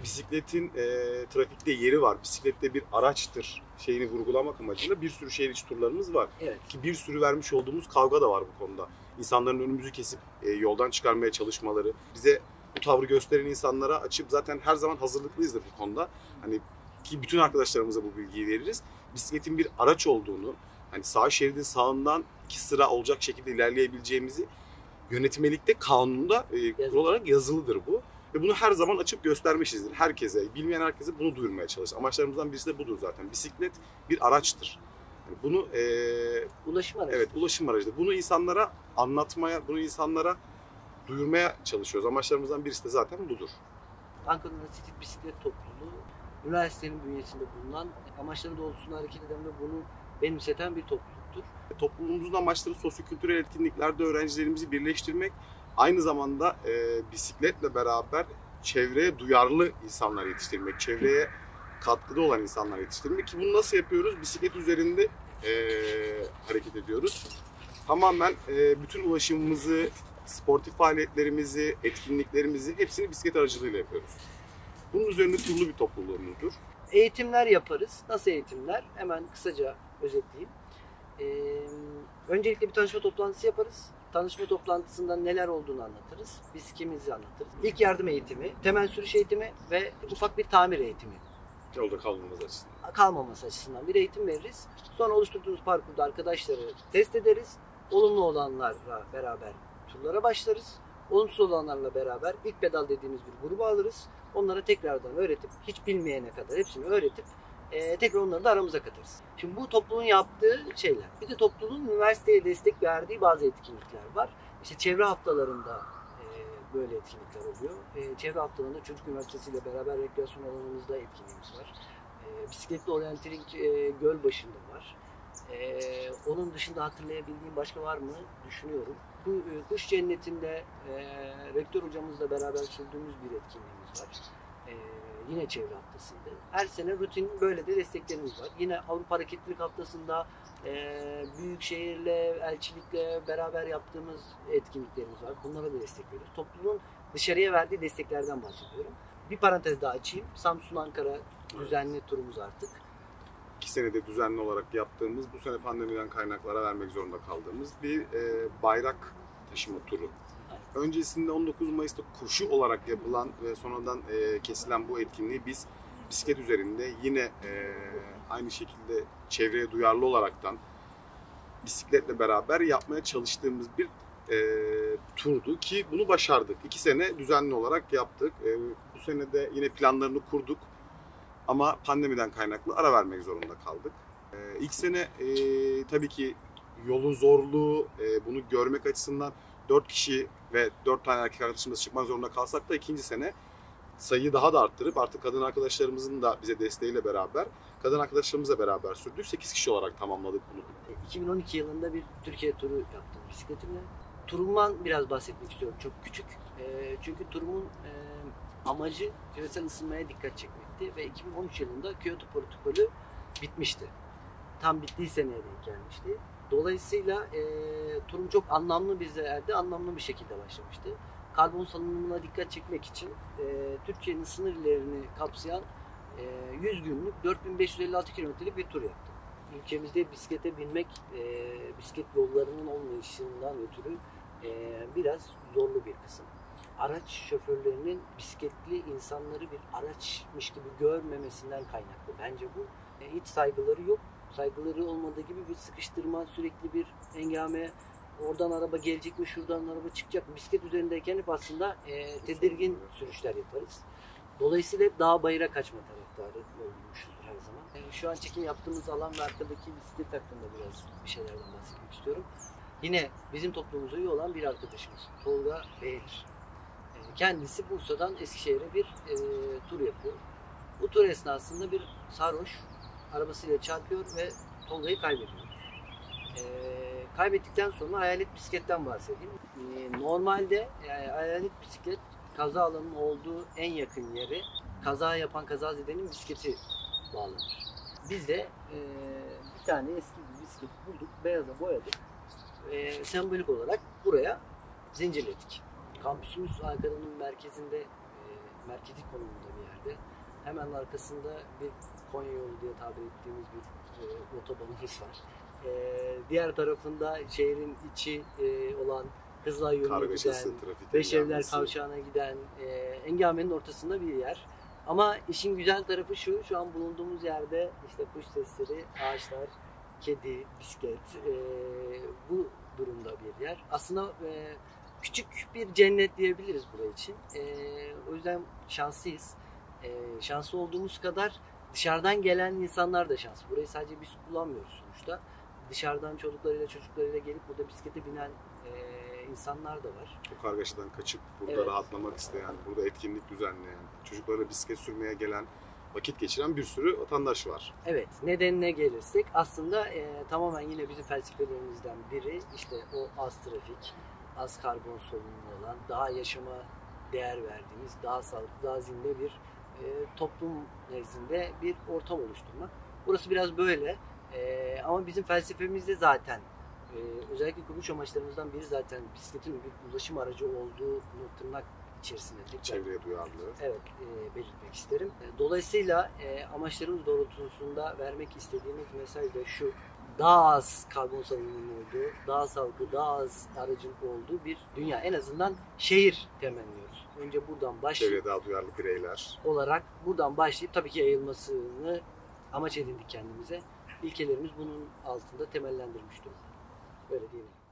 bisikletin trafikte yeri var. Bisiklet bir araçtır şeyini vurgulamak amacıyla bir sürü şehir içi turlarımız var. Evet. Ki bir sürü vermiş olduğumuz kavga da var bu konuda. İnsanların önümüzü kesip yoldan çıkarmaya çalışmaları, bize bu tavrı gösteren insanlara açıp zaten her zaman hazırlıklıyızdır bu konuda. Hani ki bütün arkadaşlarımıza bu bilgiyi veririz. Bisikletin bir araç olduğunu, hani sağ şeridin sağından 2 sıra olacak şekilde ilerleyebileceğimizi yönetmelikte, kanunda kural olarak yazılıdır bu. Ve bunu her zaman açıp göstermişizdir herkese. Bilmeyen herkese bunu duyurmaya çalışırız. Amaçlarımızdan birisi de budur zaten. Bisiklet bir araçtır. Yani bunu ulaşım aracı. Evet, ulaşım aracıdır. Bunu insanlara anlatmaya, bunu insanlara duyurmaya çalışıyoruz. Amaçlarımızdan birisi de zaten budur. Ankara Üniversitesi Bisiklet Topluluğu, üniversitenin bünyesinde bulunan, amaçları doğrultusunda hareket eden ve bunu benimseten bir topluluktur. Topluluğumuzun amaçları sosyokültürel etkinliklerde öğrencilerimizi birleştirmek, aynı zamanda bisikletle beraber çevreye duyarlı insanlar yetiştirmek, çevreye katkıda olan insanlar yetiştirmek. Ki bunu nasıl yapıyoruz? Bisiklet üzerinde hareket ediyoruz. Tamamen bütün ulaşımımızı, sportif faaliyetlerimizi, etkinliklerimizi hepsini bisiklet aracılığıyla yapıyoruz. Bunun üzerine kurulu bir topluluğumuzdur. Eğitimler yaparız. Nasıl eğitimler? Hemen kısaca özetleyeyim. Öncelikle bir tanışma toplantısı yaparız. Tanışma toplantısında neler olduğunu anlatırız. Biz kimizi anlatırız. İlk yardım eğitimi, temel sürüş eğitimi ve ufak bir tamir eğitimi. Yolda kalmaması açısından bir eğitim veririz. Sonra oluşturduğumuz parkurda arkadaşları test ederiz. Olumlu olanlarla beraber turlara başlarız. Olumsuz olanlarla beraber ilk pedal dediğimiz bir grubu alırız. Onlara tekrardan öğretip, hiç bilmeyene kadar hepsini öğretip tekrar onları da aramıza katarız. Şimdi bu topluluğun yaptığı şeyler. Bir de topluluğun üniversiteye destek verdiği bazı etkinlikler var. İşte çevre haftalarında böyle etkinlikler oluyor. Çevre haftalarında Çocuk Üniversitesi ile beraber rekreasyon alanımızda etkinliğimiz var. Bisikletli orientering Gölbaşı'nda var. Onun dışında hatırlayabildiğim başka var mı düşünüyorum. Bu Kuş Cenneti'nde rektör hocamızla beraber sürdüğümüz bir etkinliğimiz var. Yine çevre haftasında. Her sene rutin böyle de desteklerimiz var. Yine Avrupa Hareketlilik Haftası'nda büyükşehirle, elçilikle beraber yaptığımız etkinliklerimiz var. Bunlara da destek veriyoruz. Topluluğun dışarıya verdiği desteklerden bahsediyorum. Bir parantez daha açayım. Samsun-Ankara düzenli turumuz artık. 2 senede düzenli olarak yaptığımız, bu sene pandemiden kaynaklara vermek zorunda kaldığımız bir bayrak taşıma turu. Öncesinde 19 Mayıs'ta koşu olarak yapılan ve sonradan kesilen bu etkinliği biz bisiklet üzerinde yine aynı şekilde çevreye duyarlı olaraktan bisikletle beraber yapmaya çalıştığımız bir turdu ki bunu başardık. 2 sene düzenli olarak yaptık. Bu sene de yine planlarını kurduk ama pandemiden kaynaklı ara vermek zorunda kaldık. İlk sene tabii ki yolun zorluğu, bunu görmek açısından 4 kişi ve 4 tane erkek arkadaşımız çıkmak zorunda kalsak da ikinci sene sayıyı daha da arttırıp artık kadın arkadaşlarımızın da bize desteğiyle beraber, kadın arkadaşlarımızla beraber sürdük. 8 kişi olarak tamamladık bunu. 2012 yılında bir Türkiye turu yaptım bisikletimle. Turumdan biraz bahsetmek istiyorum. Çok küçük. Çünkü turumun amacı küresel ısınmaya dikkat çekmekti ve 2013 yılında Kyoto protokolü bitmişti. Tam bittiği seneye denk gelmişti. Dolayısıyla turum çok anlamlı bir yerde, anlamlı bir şekilde başlamıştı. Karbon salınımına dikkat çekmek için Türkiye'nin sınır illerini kapsayan 100 günlük 4556 kilometrelik bir tur yaptım. Ülkemizde bisiklete binmek, bisiklet yollarının olmayışından ötürü biraz zorlu bir kısım. Araç şoförlerinin bisikletli insanları bir araçmış gibi görmemesinden kaynaklı. Bence bu hiç saygıları yok. Saygıları olmadığı gibi bir sıkıştırma, sürekli bir hengame, oradan araba gelecek mi, şuradan araba çıkacak mı? Bisiklet üzerindeyken hep aslında tedirgin sürüşler yaparız. Dolayısıyla hep dağ bayıra kaçma taraftarı olmuşuzdur her zaman. Şu an çekim yaptığımız alan ve arkadaki bisiklet hakkında biraz bir şeylerden bahsetmek istiyorum. Yine bizim toplumumuza üye olan bir arkadaşımız Tolga Beğenir. Kendisi Bursa'dan Eskişehir'e bir tur yapıyor. Bu tur esnasında bir sarhoş arabasıyla çarpıyor ve Tolga'yı kaybediyor. Kaybettikten sonra hayalet bisikletten bahsedeyim. Normalde hayalet bisiklet kaza alanının olduğu en yakın yere kaza yapan kazazedenin bisikleti bağlanır. Biz de bir tane eski bir bisiklet bulduk, beyaza boyadık. Sembolik olarak buraya zincirledik. Kampüsümüz Ankara'nın merkezinde merkezi konumunda bir yerde. Hemen arkasında bir Konya yolu diye tabir ettiğimiz bir otobanımız var. Diğer tarafında şehrin içi olan Kızılay yönüne giden, Beşevler Kavşağı'na giden Engame'nin ortasında bir yer. Ama işin güzel tarafı şu an bulunduğumuz yerde işte kuş sesleri, ağaçlar, kedi, bisiklet bu durumda bir yer. Aslında küçük bir cennet diyebiliriz buraya için. O yüzden şanslıyız. Şanslı olduğumuz kadar dışarıdan gelen insanlar da şanslı. Burayı sadece biz kullanmıyoruz sonuçta. Dışarıdan çocuklarıyla gelip burada bisiklete binen insanlar da var. Bu kargaşadan kaçıp burada rahatlamak isteyen, burada etkinlik düzenleyen, çocuklarla bisiklet sürmeye gelen, vakit geçiren bir sürü vatandaş var. Evet, nedenine gelirsek aslında tamamen yine bizim felsefelerimizden biri işte o az trafik, az karbon salınımı olan, daha yaşama değer verdiğimiz, daha sağlıklı, daha zinde bir toplum nezdinde bir ortam oluşturmak. Burası biraz böyle ama bizim felsefemizde zaten özellikle kuruluş amaçlarımızdan biri zaten bisikletin bir ulaşım aracı olduğu tırnak içerisinde. Çevreye duyarlılığı. Evet, belirtmek isterim. Dolayısıyla amaçlarımız doğrultusunda vermek istediğimiz mesaj da şu: daha az karbon salınımının olduğu, daha sağlıklı, daha az aracın olduğu bir dünya. En azından şehir temenniyoruz. Önce buradan başlayıp çevreye daha duyarlı bireyler olarak buradan başlayıp tabii ki yayılmasını amaç edindik kendimize. İlkelerimiz bunun altında temellendirilmiş durumda. Böyle diyelim.